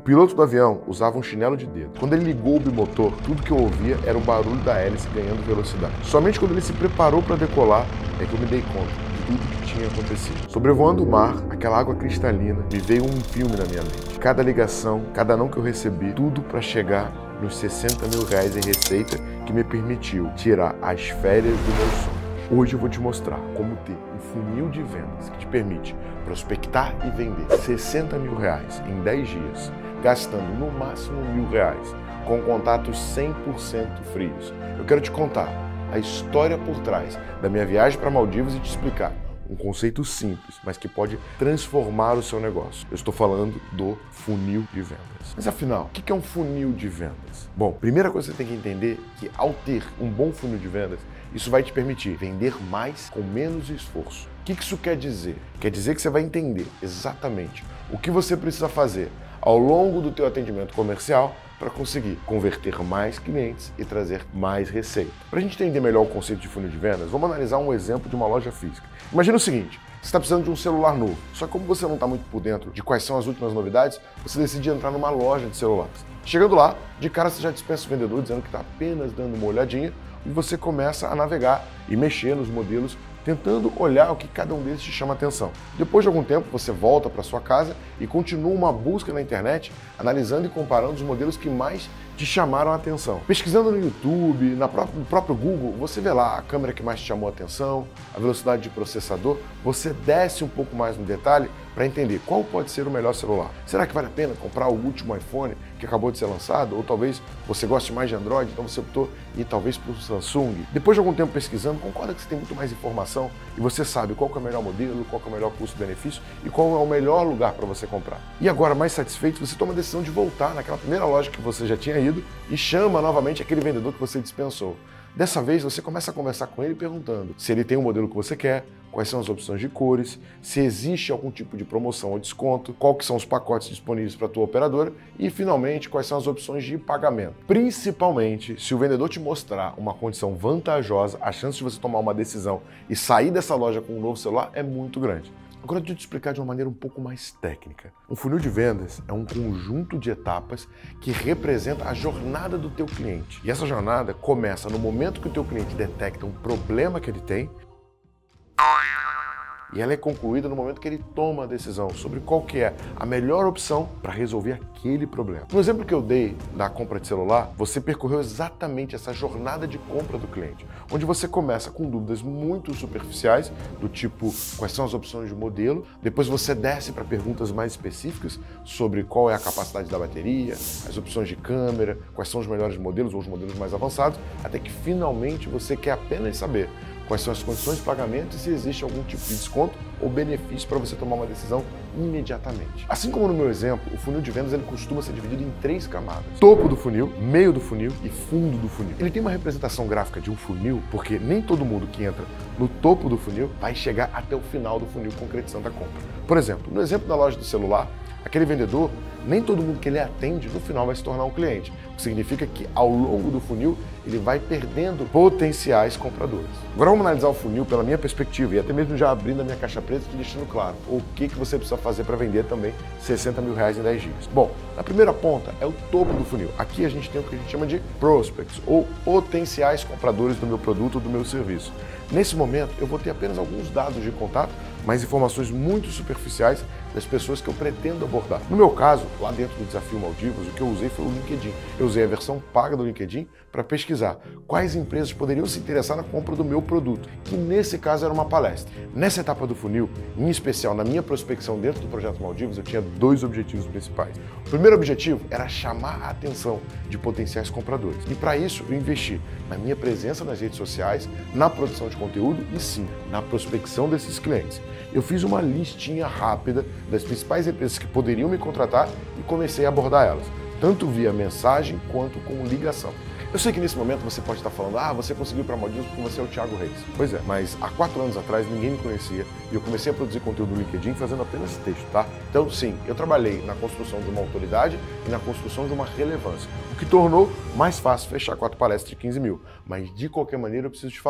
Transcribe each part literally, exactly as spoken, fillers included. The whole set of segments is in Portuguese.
piloto do avião usava um chinelo de dedo. Quando ele ligou o bimotor, tudo que eu ouvia era o barulho da hélice ganhando velocidade. Somente quando ele se preparou para decolar é que eu me dei conta de tudo que tinha acontecido. Sobrevoando o mar, aquela água cristalina, me veio um filme na minha mente. Cada ligação, cada não que eu recebi, tudo para chegar nos sessenta mil reais em receita que me permitiu tirar as férias do meu sonho. Hoje eu vou te mostrar como ter um funil de vendas que te permite prospectar e vender sessenta mil reais em dez dias, gastando no máximo mil reais, com contatos cem por cento frios. Eu quero te contar a história por trás da minha viagem para Maldivas e te explicar um conceito simples, mas que pode transformar o seu negócio. Eu estou falando do funil de vendas. Mas afinal, o que é um funil de vendas? Bom, primeira coisa que você tem que entender é que ao ter um bom funil de vendas, isso vai te permitir vender mais com menos esforço. O que isso quer dizer? Quer dizer que você vai entender exatamente o que você precisa fazer ao longo do teu atendimento comercial para conseguir converter mais clientes e trazer mais receita. Para a gente entender melhor o conceito de funil de vendas, vamos analisar um exemplo de uma loja física. Imagina o seguinte, você está precisando de um celular novo, só que como você não está muito por dentro de quais são as últimas novidades, você decide entrar numa loja de celulares. Chegando lá, de cara você já dispensa o vendedor dizendo que está apenas dando uma olhadinha e você começa a navegar e mexer nos modelos, tentando olhar o que cada um deles te chama a atenção. Depois de algum tempo, você volta para sua casa e continua uma busca na internet, analisando e comparando os modelos que mais te chamaram a atenção. Pesquisando no YouTube, na própria, no próprio Google, você vê lá a câmera que mais te chamou a atenção, a velocidade de processador, você desce um pouco mais no detalhe para entender qual pode ser o melhor celular. Será que vale a pena comprar o último iPhone que acabou de ser lançado? Ou talvez você goste mais de Android, então você optou ir talvez para o Samsung. Depois de algum tempo pesquisando, concorda que você tem muito mais informação e você sabe qual que é o melhor modelo, qual que é o melhor custo-benefício e qual é o melhor lugar para você comprar. E agora, mais satisfeito, você toma a decisão de voltar naquela primeira loja que você já tinha ido e chama novamente aquele vendedor que você dispensou. Dessa vez, você começa a conversar com ele perguntando se ele tem o modelo que você quer, quais são as opções de cores, se existe algum tipo de promoção ou desconto, quais são os pacotes disponíveis para a tua operadora e, finalmente, quais são as opções de pagamento. Principalmente, se o vendedor te mostrar uma condição vantajosa, a chance de você tomar uma decisão e sair dessa loja com um novo celular é muito grande. Agora, deixa eu te explicar de uma maneira um pouco mais técnica. Um funil de vendas é um conjunto de etapas que representa a jornada do teu cliente. E essa jornada começa no momento que o teu cliente detecta um problema que ele tem e ela é concluída no momento que ele toma a decisão sobre qual que é a melhor opção para resolver aquele problema. No exemplo que eu dei da compra de celular, você percorreu exatamente essa jornada de compra do cliente, onde você começa com dúvidas muito superficiais, do tipo quais são as opções de modelo, depois você desce para perguntas mais específicas sobre qual é a capacidade da bateria, as opções de câmera, quais são os melhores modelos ou os modelos mais avançados, até que finalmente você quer apenas saber quais são as condições de pagamento e se existe algum tipo de desconto ou benefício para você tomar uma decisão imediatamente. Assim como no meu exemplo, o funil de vendas ele costuma ser dividido em três camadas: topo do funil, meio do funil e fundo do funil. Ele tem uma representação gráfica de um funil porque nem todo mundo que entra no topo do funil vai chegar até o final do funil concretizando a compra. Por exemplo, no exemplo da loja do celular, aquele vendedor, nem todo mundo que ele atende no final vai se tornar um cliente, o que significa que ao longo do funil ele vai perdendo potenciais compradores. Agora vamos analisar o funil pela minha perspectiva e até mesmo já abrindo a minha caixa preta e te deixando claro o que, que você precisa fazer para vender também sessenta mil reais em dez dias. Bom, na primeira ponta é o topo do funil. Aqui a gente tem o que a gente chama de prospects ou potenciais compradores do meu produto ou do meu serviço. Nesse momento eu vou ter apenas alguns dados de contato, mas informações muito superficiais das pessoas que eu pretendo abordar. No meu caso, lá dentro do Desafio Maldivas, o que eu usei foi o LinkedIn. Eu usei a versão paga do LinkedIn para pesquisar quais empresas poderiam se interessar na compra do meu produto, que nesse caso era uma palestra. Nessa etapa do funil, em especial na minha prospecção dentro do Projeto Maldivas, eu tinha dois objetivos principais. O primeiro objetivo era chamar a atenção de potenciais compradores. E para isso eu investi na minha presença nas redes sociais, na produção de conteúdo e sim, na prospecção desses clientes. Eu fiz uma listinha rápida das principais empresas que poderiam me contratar e comecei a abordar elas, tanto via mensagem quanto com ligação. Eu sei que nesse momento você pode estar falando, ah, você conseguiu ir para Maldivas porque você é o Thiago Reis. Pois é, mas há quatro anos atrás ninguém me conhecia e eu comecei a produzir conteúdo no LinkedIn fazendo apenas texto, tá? Então sim, eu trabalhei na construção de uma autoridade e na construção de uma relevância, o que tornou mais fácil fechar quatro palestras de quinze mil. Mas de qualquer maneira eu preciso te falar,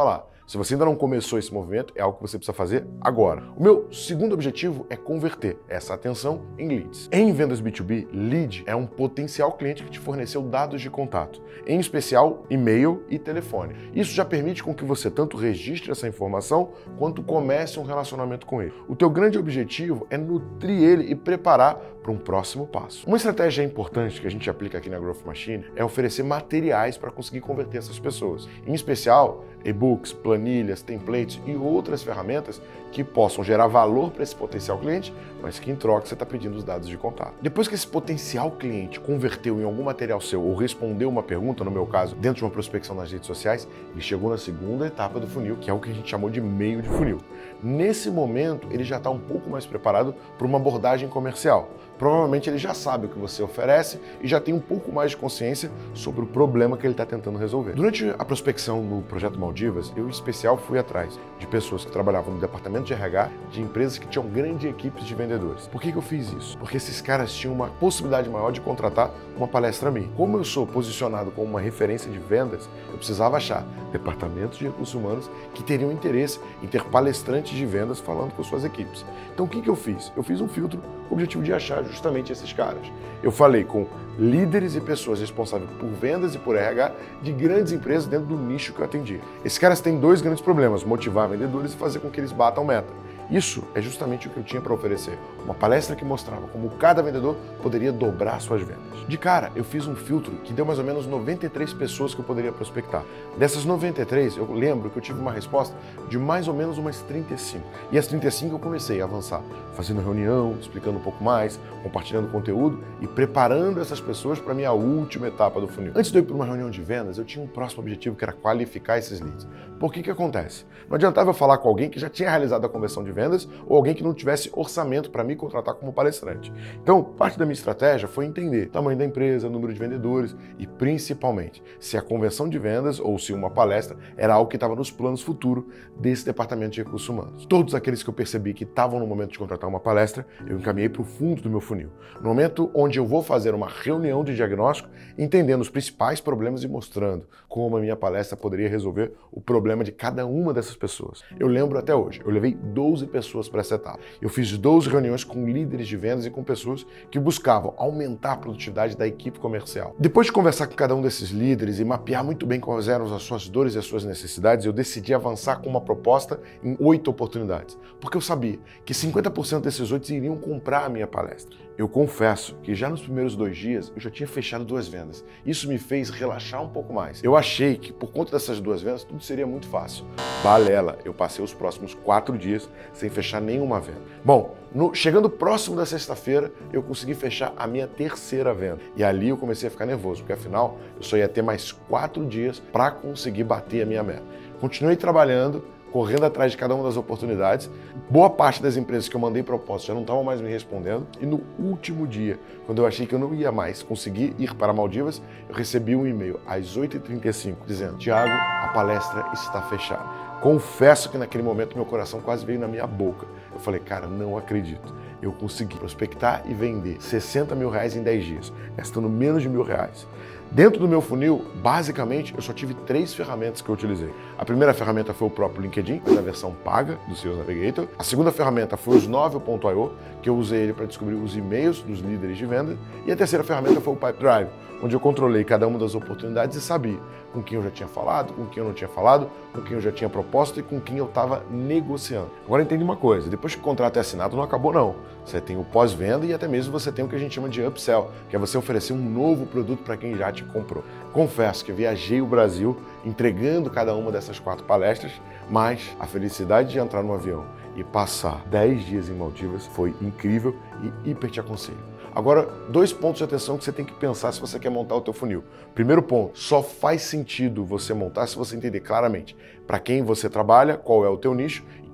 Se você ainda não começou esse movimento, é algo que você precisa fazer agora. O meu segundo objetivo é converter essa atenção em leads. Em vendas B dois B, lead é um potencial cliente que te forneceu dados de contato, em especial e-mail e telefone. Isso já permite com que você tanto registre essa informação quanto comece um relacionamento com ele. O teu grande objetivo é nutrir ele e preparar para um próximo passo. Uma estratégia importante que a gente aplica aqui na Growth Machine é oferecer materiais para conseguir converter essas pessoas, em especial e-books, planilhas, templates e outras ferramentas que possam gerar valor para esse potencial cliente, mas que em troca você está pedindo os dados de contato. Depois que esse potencial cliente converteu em algum material seu ou respondeu uma pergunta, no meu caso, dentro de uma prospecção nas redes sociais, ele chegou na segunda etapa do funil, que é o que a gente chamou de meio de funil. Nesse momento, ele já está um pouco mais preparado para uma abordagem comercial. Provavelmente ele já sabe o que você oferece e já tem um pouco mais de consciência sobre o problema que ele está tentando resolver. Durante a prospecção no Projeto Maldivas, eu em especial fui atrás de pessoas que trabalhavam no departamento de R H, de empresas que tinham grandes equipes de vendedores. Por que que eu fiz isso? Porque esses caras tinham uma possibilidade maior de contratar uma palestra minha. Como eu sou posicionado como uma referência de vendas, eu precisava achar departamentos de recursos humanos que teriam interesse em ter palestrantes de vendas falando com suas equipes. Então o que que eu fiz? Eu fiz um filtro com o objetivo de achar justamente esses caras. Eu falei com líderes e pessoas responsáveis por vendas e por R H de grandes empresas dentro do nicho que eu atendia. Esses caras têm dois grandes problemas: motivar vendedores e fazer com que eles batam meta. Isso é justamente o que eu tinha para oferecer. Uma palestra que mostrava como cada vendedor poderia dobrar suas vendas. De cara, eu fiz um filtro que deu mais ou menos noventa e três pessoas que eu poderia prospectar. Dessas noventa e três, eu lembro que eu tive uma resposta de mais ou menos umas trinta e cinco. E as trinta e cinco eu comecei a avançar, fazendo reunião, explicando um pouco mais, compartilhando conteúdo e preparando essas pessoas para a minha última etapa do funil. Antes de eu ir para uma reunião de vendas, eu tinha um próximo objetivo que era qualificar esses leads. Por que que acontece? Não adiantava eu falar com alguém que já tinha realizado a conversão de vendas ou alguém que não tivesse orçamento para me contratar como palestrante. Então, parte da minha estratégia foi entender o tamanho da empresa, o número de vendedores e, principalmente, se a conversão de vendas ou se uma palestra era algo que estava nos planos futuros desse departamento de recursos humanos. Todos aqueles que eu percebi que estavam no momento de contratar uma palestra, eu encaminhei para o fundo do meu funil. No momento onde eu vou fazer uma reunião de diagnóstico, entendendo os principais problemas e mostrando como a minha palestra poderia resolver o problema de cada uma dessas pessoas. Eu lembro até hoje, eu levei doze pessoas para essa etapa. Eu fiz doze reuniões com líderes de vendas e com pessoas que buscavam aumentar a produtividade da equipe comercial. Depois de conversar com cada um desses líderes e mapear muito bem quais eram as suas dores e as suas necessidades, eu decidi avançar com uma proposta em oito oportunidades, porque eu sabia que cinquenta por cento desses oito iriam comprar a minha palestra. Eu confesso que já nos primeiros dois dias eu já tinha fechado duas vendas. Isso me fez relaxar um pouco mais. Eu achei que por conta dessas duas vendas tudo seria muito fácil. Balela, eu passei os próximos quatro dias sem fechar nenhuma venda. Bom, no, chegando próximo da sexta-feira, eu consegui fechar a minha terceira venda. E ali eu comecei a ficar nervoso, porque afinal eu só ia ter mais quatro dias para conseguir bater a minha meta. Continuei trabalhando, correndo atrás de cada uma das oportunidades. Boa parte das empresas que eu mandei propostas já não estavam mais me respondendo. E no último dia, quando eu achei que eu não ia mais conseguir ir para Maldivas, eu recebi um e-mail às oito e trinta e cinco dizendo: Thiago, a palestra está fechada. Confesso que naquele momento meu coração quase veio na minha boca. Eu falei, cara, não acredito. Eu consegui prospectar e vender sessenta mil reais em dez dias, gastando menos de mil reais. Dentro do meu funil, basicamente, eu só tive três ferramentas que eu utilizei. A primeira ferramenta foi o próprio LinkedIn, a versão paga do Sales Navigator. A segunda ferramenta foi o Snove ponto i o, que eu usei ele para descobrir os e-mails dos líderes de venda. E a terceira ferramenta foi o Pipedrive, onde eu controlei cada uma das oportunidades e sabia com quem eu já tinha falado, com quem eu não tinha falado, com quem eu já tinha proposto e com quem eu estava negociando. Agora entende uma coisa, depois que o contrato é assinado não acabou não. Você tem o pós-venda e até mesmo você tem o que a gente chama de upsell, que é você oferecer um novo produto para quem já te comprou. Confesso que viajei o Brasil entregando cada uma dessas quatro palestras, mas a felicidade de entrar no avião e passar dez dias em Maldivas foi incrível e hiper te aconselho. Agora, dois pontos de atenção que você tem que pensar se você quer montar o teu funil. Primeiro ponto, só faz sentido você montar se você entender claramente para quem você trabalha, qual é o teu nicho e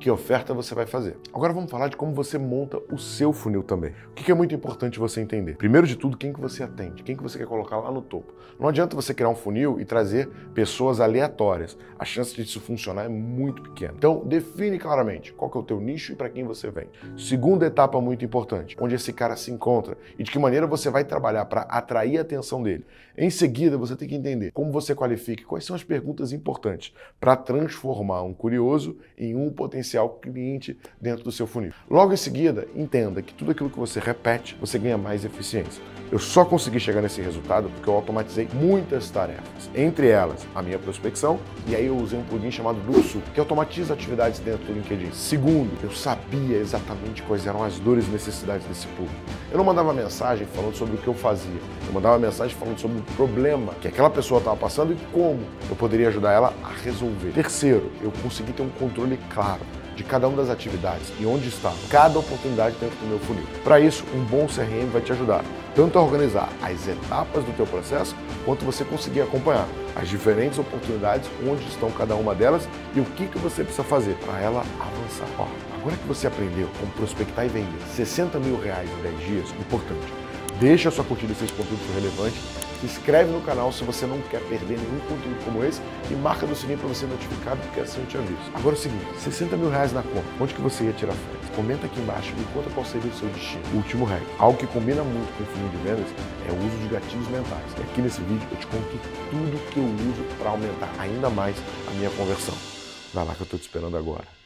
que oferta você vai fazer. Agora vamos falar de como você monta o seu funil também. O que é muito importante você entender? Primeiro de tudo, quem que você atende, quem que você quer colocar lá no topo. Não adianta você criar um funil e trazer pessoas aleatórias. A chance disso funcionar é muito pequena. Então, define claramente qual que é o teu nicho e para quem você vende. Segunda etapa muito importante, onde esse cara se encontra e de que maneira você vai trabalhar para atrair a atenção dele. Em seguida, você tem que entender como você qualifica, quais são as perguntas importantes para transformar um curioso em um potencial cliente dentro do seu funil. Logo em seguida, entenda que tudo aquilo que você repete, você ganha mais eficiência. Eu só consegui chegar nesse resultado porque eu automatizei muitas tarefas, entre elas a minha prospecção, e aí eu usei um plugin chamado Duxu, que automatiza atividades dentro do LinkedIn. Segundo, eu sabia exatamente quais eram as dores e necessidades desse público. Eu não mandava mensagem falando sobre o que eu fazia, eu mandava mensagem falando sobre o problema que aquela pessoa estava passando e como eu poderia ajudar ela a resolver. Terceiro, eu consegui ter um controle claro de cada uma das atividades e onde está cada oportunidade dentro do meu funil. Para isso, um bom C R M vai te ajudar tanto a organizar as etapas do teu processo, quanto você conseguir acompanhar as diferentes oportunidades, onde estão cada uma delas e o que, que você precisa fazer para ela avançar. Ó, agora que você aprendeu como prospectar e vender sessenta mil reais em dez dias, importante, deixa a sua curtida se esse conteúdo for relevante, se inscreve no canal se você não quer perder nenhum conteúdo como esse e marca no sininho para você ser notificado, porque assim eu te aviso. Agora é o seguinte, sessenta mil reais na conta, onde que você ia tirar férias? Comenta aqui embaixo e conta qual seria o seu destino. O último hack, algo que combina muito com o funil de vendas, é o uso de gatilhos mentais. E aqui nesse vídeo eu te conto tudo que eu uso para aumentar ainda mais a minha conversão. Vai lá que eu estou te esperando agora.